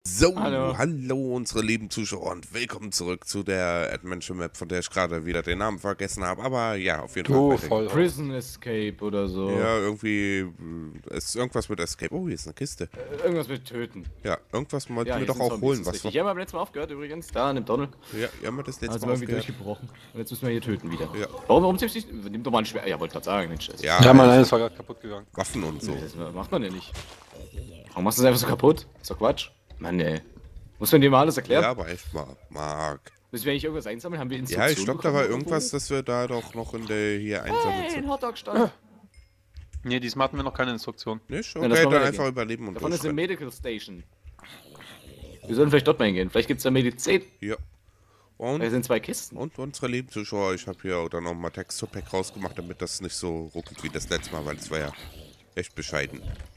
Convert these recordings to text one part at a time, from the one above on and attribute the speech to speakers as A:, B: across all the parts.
A: So,
B: Hallo.
A: hallo unsere lieben Zuschauer und willkommen zurück zu der Adventure Map, von der ich gerade wieder den Namen vergessen habe, aber ja, auf jeden Fall
C: Du,
A: weitergehen.
C: voll.
B: Prison Escape oder so.
A: Ja, irgendwie, es ist irgendwas mit Escape. Oh, hier ist eine Kiste.
B: Irgendwas mit Töten.
A: Ja, irgendwas wollten
B: Ja,
A: wir
B: hier
A: doch
B: sind
A: auch
B: Zombies,
A: holen,
B: ist
A: was
B: richtig.
A: wir...
B: Hier haben wir beim letzten Mal aufgehört übrigens, da in dem Tunnel.
A: Ja, haben wir das letzte
B: Also
A: Mal
B: irgendwie
A: aufgehört.
B: durchgebrochen. Und jetzt müssen wir hier töten wieder.
A: Ja.
B: Warum ziehst du nicht... Nimm doch mal ein Schwert. Ja, wollte gerade sagen, Mensch. Das
A: Ja,
C: Ja, mein eines war gerade kaputt gegangen.
A: Waffen und so.
B: das macht man ja nicht. Warum machst du das einfach so kaputt? Ist doch Quatsch. Mann, ey. Muss man dir mal alles erklären?
A: Ja, aber echt mal, Marc.
B: Müssen wir eigentlich irgendwas einsammeln? Haben wir
A: Ja,
B: Instruktionen
A: ich glaube, da war
B: bekommen
A: irgendwas,
B: irgendwo?
A: dass wir da doch noch in der hier einsammeln
B: Hey, ein
A: sind.
B: Hotdog-Stand.
C: Nee, diesmal hatten wir noch keine Instruktion.
A: Nicht?
B: Ja,
A: Okay,
B: das machen wir
A: dann
B: ja
A: einfach
B: gehen.
A: überleben und
B: Davon ist eine
A: durchrennen.
B: Medical Station. Wir sollten vielleicht dort mal hingehen. Vielleicht gibt es da Medizin.
A: Ja.
B: Da
A: Und,
B: sind 2 Kisten.
A: und unsere lieben Zuschauer, ich habe hier dann noch mal Texture-Pack rausgemacht, damit das nicht so ruckelt wie das letzte Mal, weil es war ja echt bescheiden.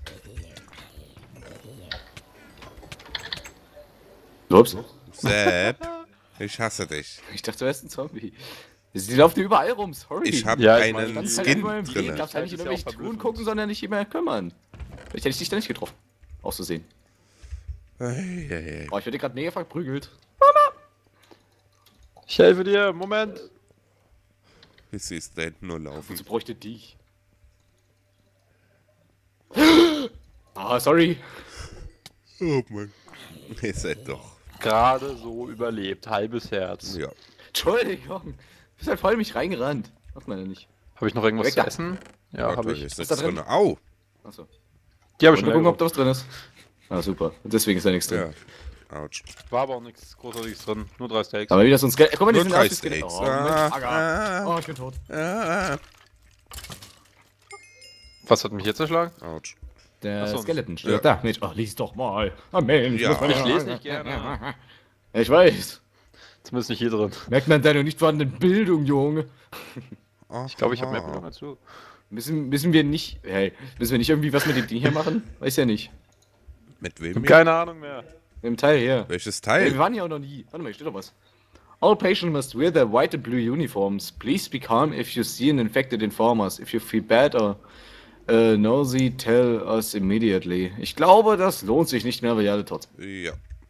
B: Ups.
A: Sepp, ich hasse dich.
B: Ich dachte, du wärst ein Zombie. Die laufen überall rum, sorry.
A: Ich habe
C: Ja, ich
A: einen
C: meine,
A: Skin
B: Du
A: drin.
B: darfst halt nicht in
C: Das ist ja
B: irgendwelche
C: auch
B: Truhen
C: verblüffend.
B: gucken, sondern nicht immer kümmern. Vielleicht hätte ich dich da nicht getroffen. Auszusehen. Oh, ich werde gerade mega verprügelt.
C: Ich helfe dir, Moment.
A: Ich sehe es da hinten nur laufen.
B: Wieso bräuchte dich? Ah, sorry.
A: Oh Mann. Ihr seid doch.
C: Gerade so überlebt, halbes Herz.
A: Ja.
B: Entschuldigung. Du bist halt voll in mich reingerannt. Macht man ja nicht.
C: Habe ich noch irgendwas
B: Weg
C: zu
B: da.
C: essen? Ja,
A: Warte,
C: habe
A: hier
C: ich.
A: ist
B: Was
A: nichts
B: ist da drin?
A: drin. Au!
B: Achso.
C: Die habe
B: Ich
C: ich
B: mal
C: schon
B: gucken, ob
C: gucken,
B: da was drin ist. Ah, super. Und deswegen ist da nichts drin.
A: Ja. Autsch.
C: War aber auch nichts Großartiges drin. Nur 3 Steaks.
B: Aber wieder so ein Skelett. Guck mal, die
A: Nur
B: sind
A: 3
B: aus wie Skelett.
A: Steaks.
B: Oh, Mensch, Aga.
A: Ah,
B: Oh, ich bin tot.
A: ah,
C: Was hat mich jetzt erschlagen?
A: Autsch.
B: Der
C: Achso.
B: Skeleton steht
A: Ja.
B: da. Mensch, ach, lies doch mal. Ah, Mensch.
A: Ja.
B: muss man
C: Ich lese nicht gerne.
B: Ja, ich weiß.
C: Zumindest nicht hier drin.
B: Merkt man deine nicht vorhandene Bildung, Junge.
C: Ich glaube, ich habe mehr
A: Aha.
C: Bildung als du.
B: Müssen wir nicht. Hey, müssen wir nicht irgendwie was mit dem Ding hier machen? Weiß ja nicht.
A: Mit
C: Ich
A: wem?
C: habe
A: hier?
C: keine Ahnung mehr.
B: Mit dem Teil hier.
A: Welches
B: Hey, wir
A: Teil?
B: waren hier auch noch nie. Warte mal, hier steht doch was. All patients must wear their white and blue uniforms. Please be calm if you see an infected informers. If you feel bad or nosy, tell us immediately. Ich glaube, das lohnt sich nicht mehr, weil ihr alle tot seid.
A: Ja.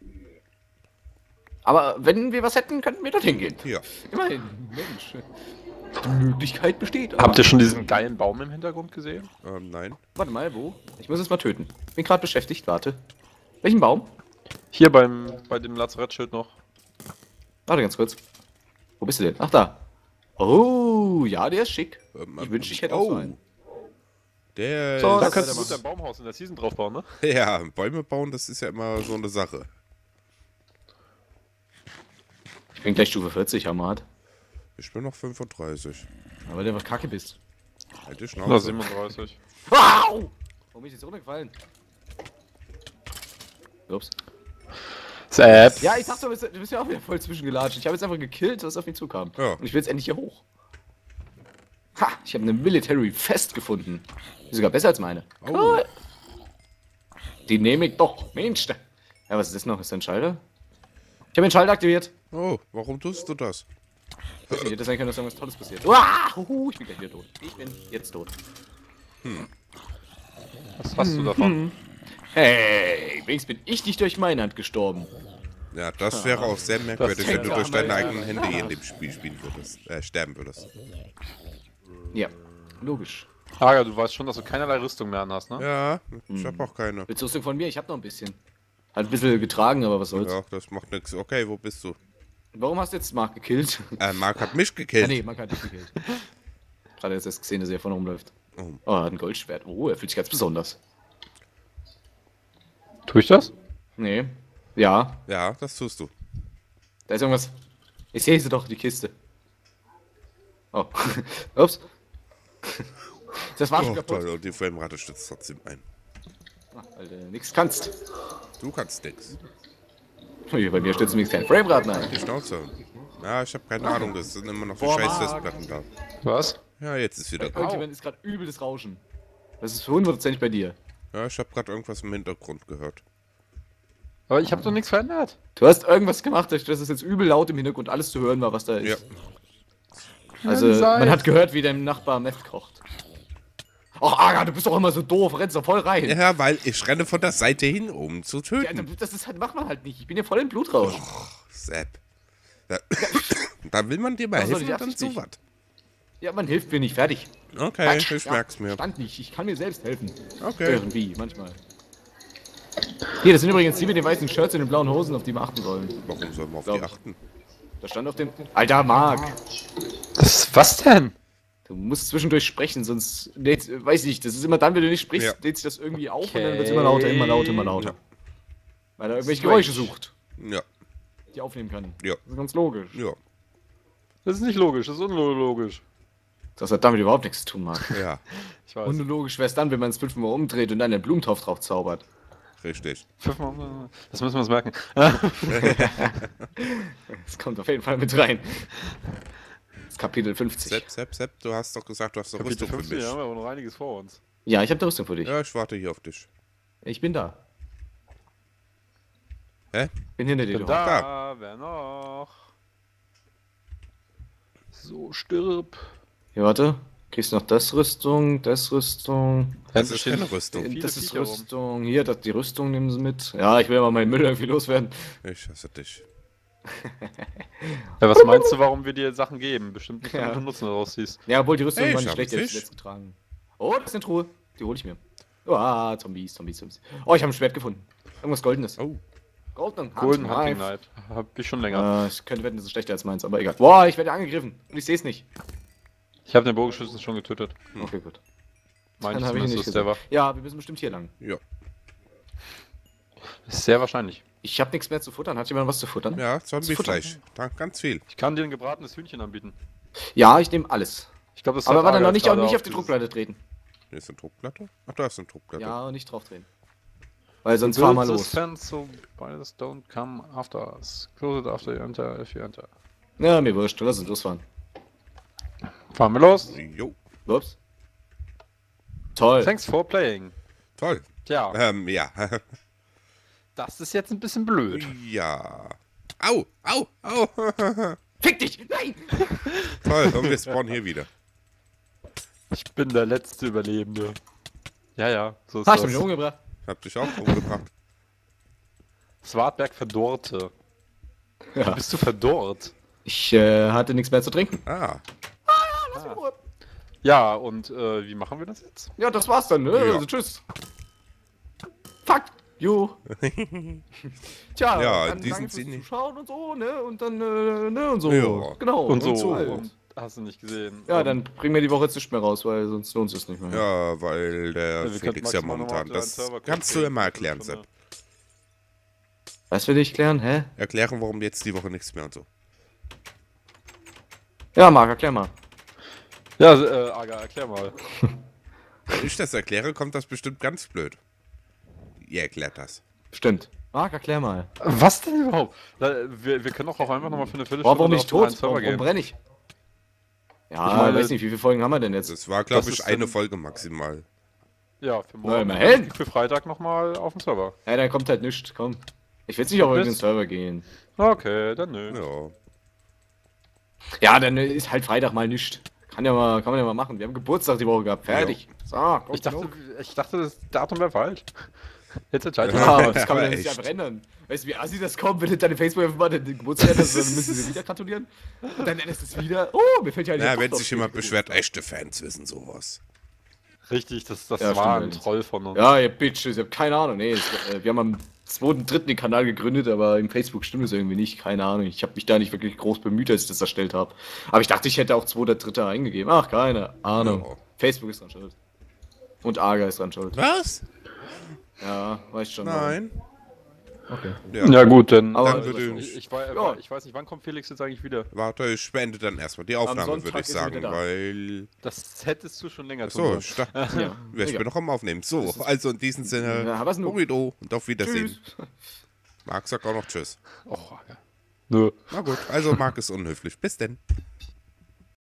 B: Aber wenn wir was hätten, könnten wir dorthin gehen.
A: Ja.
B: Immerhin, Mensch. Die Möglichkeit besteht. aber-
C: Habt ihr schon diesen geilen Baum im Hintergrund gesehen?
A: Nein.
B: Warte mal, wo? Ich muss es mal töten. Bin gerade beschäftigt, warte. Welchen Baum?
C: Hier bei dem Lazarettschild noch.
B: Warte ganz kurz. Wo bist du denn? Ach, da. Oh, ja, der ist schick. Ich wünschte, ich hätte auch so einen.
A: Der
B: So,
C: Da
A: ist,
C: kannst du
B: weitermachen.
C: gut dein Baumhaus in der Season drauf bauen, ne?
A: ja, Bäume bauen, das ist ja immer so eine Sache.
B: Ich bin gleich Stufe 40, Hamad.
A: Ich bin noch 35.
B: Aber der was kacke bist.
A: Halt die
C: Oder
A: Schnauze.
C: 37.
B: Wow! Warum bin ich jetzt runtergefallen? Ups.
C: Sepp.
B: Ja, ich dachte, du bist ja auch wieder voll zwischengelatscht. Ich habe jetzt einfach gekillt, was auf mich zukam.
A: Ja.
B: Und ich will jetzt endlich hier hoch. Ha! Ich habe eine Military Fest gefunden. Die ist sogar besser als meine.
A: Oh.
B: Cool. Die nehme ich doch. Mensch. Ja, was ist das noch? Ist da ein Schalter? Ich habe den Schalter aktiviert.
A: Oh, warum tust du das?
B: Ich hätte sein können, dass irgendwas Tolles passiert. Uah! Huhu, ich bin gleich wieder tot. Ich bin jetzt tot.
C: Was hast du davon?
B: Hey, wenigstens bin ich nicht durch meine Hand gestorben.
A: Ja, das wäre auch sehr merkwürdig,
C: Das
A: wenn du durch
B: kann
A: deine
B: man
A: eigenen Hände hier in dem Spiel spielen würdest. Sterben würdest.
B: Ja, logisch.
C: Hager, du weißt schon, dass du keinerlei Rüstung mehr anhast, ne?
A: Ja, ich hab auch keine.
B: Willst du Rüstung von mir? Ich habe noch ein bisschen. Hat ein bisschen getragen, aber was soll's.
A: Ja, das macht nichts. Okay, wo bist du?
B: Warum hast du jetzt Mark gekillt?
A: Marc hat mich
B: Ah,
A: gekillt.
B: nee, Mark hat dich gekillt. Gerade jetzt erst gesehen, dass er vorne rumläuft.
A: Oh.
B: Oh, er hat ein Goldschwert. Oh, er fühlt sich ganz besonders.
C: Tue ich das?
B: Nee. Ja,
A: Ja, das tust du.
B: da ist irgendwas. Ich sehe sie doch, die Kiste. Oh. Ups. Das war schon
A: Oh,
B: kaputt.
A: toll, und die Framerate stützt trotzdem ein.
B: Ah, weil du nix kannst.
A: Du kannst nix.
B: Ui, bei mir stützt nichts kein Framerate ein.
A: Die Schnauze. Ja, ich habe keine Ahnung, das sind immer noch die
B: Boah,
A: scheiß
B: Marc.
A: Festplatten da.
C: Was?
A: Ja, jetzt ist wieder gut.
B: Irgendjemand ist gerade übles Rauschen. Das ist für 100% bei dir.
A: Ja, ich habe gerade irgendwas im Hintergrund gehört.
C: Aber ich habe doch nichts verändert.
B: Du hast irgendwas gemacht, dass es jetzt übel laut im Hintergrund alles zu hören war, was da ist.
A: Ja.
B: Also, man hat gehört, wie dein Nachbar Meth kocht. Ach, Aga, du bist doch immer so doof, rennst doch voll rein.
A: Ja, weil ich renne von der Seite hin, um zu
B: Ja,
A: töten.
B: das ist halt, macht man halt nicht. Ich bin ja voll im Blutrausch.
A: Sepp. Da, da will man dir mal
B: Was soll
A: helfen
B: ich
A: und dann
B: absichtlich?
A: so was.
B: Ja, man hilft mir nicht, fertig.
A: Okay, ich
B: Ja,
A: merk's mir.
B: Stand nicht, ich kann mir selbst helfen.
A: Okay.
B: Irgendwie, manchmal. Hier, das sind übrigens die mit den weißen Shirts und den blauen Hosen, auf die wir achten sollen.
A: Warum soll man auf
B: Glaub
A: die
B: ich.
A: achten?
B: Da stand auf dem... Alter, Marc!
C: Was denn?
B: Du musst zwischendurch sprechen, sonst... Nee, weiß ich, das ist immer dann, wenn du nicht sprichst,
A: Ja.
B: lädt sich das irgendwie auf und dann wird es immer lauter, immer lauter, immer lauter.
A: Ja.
B: Weil er irgendwelche
C: Strange.
B: Geräusche sucht,
A: Ja,
B: die aufnehmen kann.
A: ja,
B: Das ist ganz logisch.
A: ja,
C: Das ist nicht logisch, das ist unlogisch.
B: Das hat damit überhaupt nichts zu tun, Marc.
A: ja,
C: Ich weiß.
B: Unlogisch wäre es dann, wenn man es 5-mal umdreht und dann einen Blumentopf drauf zaubert.
A: richtig.
C: Das müssen wir uns merken.
B: Das kommt auf jeden Fall mit rein. Das ist Kapitel 50.
A: Sepp, du hast doch gesagt, du hast eine
C: Kapitel
A: Rüstung für
C: 50,
A: mich.
C: haben wir aber noch einiges vor uns.
B: Ja, ich habe eine Rüstung für dich.
A: Ja, ich warte hier auf dich.
B: Ich bin da.
A: Hä?
B: Bin hinter dir.
C: Bin
B: du.
C: da, wer noch? So, stirb.
B: Hier, warte. Kriegst noch das Rüstung, das Rüstung.
A: Das ist keine Rüstung.
C: Viele
B: Das ist
C: Viecher rum.
B: Rüstung. Hier, die Rüstung nehmen sie mit. Ja, ich will ja mal meinen Müll irgendwie loswerden.
A: Ich hasse dich.
C: Ja, was meinst du, warum wir dir Sachen geben? Bestimmt nicht,
B: Ja.
C: damit du Nutzen daraus ziehst.
B: Ja, obwohl die Rüstung
A: Hey,
B: war
A: ich
B: nicht
A: hab
B: schlecht,
A: einen
B: die hab ich
A: Fisch.
B: zuletzt getragen. Oh, das ist eine Truhe. Die hole ich mir. Oh, Zombies. Oh, ich habe ein Schwert gefunden. Irgendwas Goldenes.
A: Oh,
C: Golden Hunting Knife. Hab ich schon länger.
B: Ich könnte wetten, das ist schlechter als meins, aber egal. Boah, ich werde angegriffen. Und ich sehe es nicht.
C: Ich habe den Bogenschützen schon getötet.
B: Okay, gut.
C: Meine
B: Dann
C: ich
B: habe ich ihn
C: zumindest,
B: nicht
C: dass der war.
B: gesehen. Ja, wir müssen bestimmt hier lang.
A: ja.
C: Ist sehr wahrscheinlich.
B: Ich habe nichts mehr zu futtern. Hat jemand was zu futtern?
A: Ja, Zombiefleisch. Da, ganz viel.
C: Ich kann dir ein gebratenes Hühnchen anbieten.
B: Ja, ich nehme alles.
C: Ich glaube, das
B: Aber
C: hat
B: warte,
C: Aga
B: noch nicht,
C: gerade
B: nicht auf die
C: dieses-
B: Druckplatte treten.
A: Hier ist eine Druckplatte. Ach, da ist eine Druckplatte.
B: Ja, und nicht drauf drehen. Weil sonst fahren wir
C: Build the
B: los.
C: fence so spiders don't come after us. Close it after you enter, if you enter.
B: Ja, mir wurscht. Lass uns losfahren.
C: Fahren wir los.
A: Jo,
B: Ups. Toll.
C: Thanks for playing.
A: toll.
C: Tja,
A: Ja.
C: das ist jetzt ein bisschen blöd.
A: Ja. Au, au, au.
B: Fick dich! Nein!
A: Toll, und wir spawnen hier wieder.
C: Ich bin der letzte Überlebende. Ja, so ist
B: Ha, ich hab mich
C: das.
B: umgebracht.
A: Hab dich auch umgebracht.
C: Swartberg verdorrte.
B: Ja.
C: Bist du verdorrt?
B: Ich hatte nichts mehr zu trinken.
A: Ah,
C: Ja, und wie machen wir das jetzt?
B: Ja, das war's dann, ne?
A: Ja.
B: Also, tschüss. Fuck you. Tja,
A: Ja,
B: dann
A: diesen
B: danke fürs
A: Sinne.
B: Zuschauen und so, ne? Und dann, ne? Und so.
A: Ja.
B: Genau.
C: Und so.
B: halt.
C: Und hast du nicht gesehen.
B: Ja,
C: Und
B: dann bringen wir die Woche jetzt nicht mehr raus, weil sonst lohnt es nicht mehr.
A: ja, weil der
C: wir könnten
A: Felix ja
C: maximal noch mal
A: momentan.
C: auf
A: Das
C: deinen Server
A: kannst du ja mal erklären,
C: Stunde.
A: Sepp.
B: Was will ich klären, hä?
A: Erklären, warum jetzt die Woche nichts mehr und so.
B: Ja, Marc, erklär mal.
C: Ja, Aga, erklär mal.
A: Wenn ich das erkläre, kommt das bestimmt ganz blöd. Ihr erklärt das.
B: Stimmt. Marc, erklär mal.
C: Was denn überhaupt? Wir können doch auch einfach nochmal für eine Viertelstunde
B: Boah, warum bin ich
C: auf den einen
B: tot?
C: Server
B: Warum
C: gehen.
B: brenne ich? Ja,
C: Ich meine-
B: weiß nicht, wie viele Folgen haben wir denn jetzt?
A: Das war, glaube
C: Das
A: ich,
C: ist
A: eine
C: dann-
A: Folge maximal.
C: Ja, für
B: Na,
C: morgen.
B: immerhin.
C: Für Freitag nochmal auf den Server.
B: Ja, dann kommt halt nichts, komm. Ich will jetzt nicht auf irgendeinen
C: Mist.
B: Server gehen.
C: Okay, dann nö.
A: Ja.
B: Ja, dann ist halt Freitag mal nichts. Kann man ja mal machen. Wir haben Geburtstag die Woche gehabt. Fertig. So, kommt
C: Ich dachte, das Datum wäre falsch. Jetzt entscheidet
B: Ja,
C: man.
B: aber das kann man
A: Aber
B: ja nicht
A: echt.
B: einfach ändern. Weißt du, wie assi das kommt, wenn du deine Facebook einfach mal den Geburtstag änderst, dann müssen sie wieder gratulieren. Und dann änderst du es wieder. Oh, mir fällt ja
A: Na,
B: doch
A: wenn
B: noch
A: sich jemand
B: Geburtstag.
A: beschwert, echte Fans wissen sowas.
C: Richtig, das
B: Ja,
C: war
B: stimmt
C: ein
B: halt.
C: Troll von uns.
B: Ja, ihr Bitches, ich hab keine Ahnung. Nee, wir haben am 2.3. den Kanal gegründet, aber im Facebook stimmt es irgendwie nicht. Keine Ahnung. Ich habe mich da nicht wirklich groß bemüht, als ich das erstellt habe. Aber ich dachte, ich hätte auch 2.3. eingegeben. Ach, keine Ahnung.
A: Ja.
B: Facebook ist dran schuld. Und Arga ist dran schuld.
A: Was?
B: Ja, weißt schon.
A: Nein.
B: Okay.
C: Ja gut, dann.
B: Aber-
A: Dann würde
C: ich weiß nicht, wann kommt Felix jetzt eigentlich wieder?
A: Warte, ich beende dann erstmal die Aufnahme,
B: Sonntag
A: würde ich
B: ist er
A: sagen,
B: wieder da.
A: weil...
C: Das hättest du schon länger
A: So,
C: sollen.
A: ich dachte,
B: Ja,
A: ja, ich bin noch am Aufnehmen. So, also in diesem Sinne,
B: Ja, was nun?
A: Obido und auf Wiedersehen.
B: Tschüss.
A: Marc sagt auch noch Tschüss.
C: Och, Aga. Nö.
A: Na gut, also Marc ist unhöflich. Bis denn.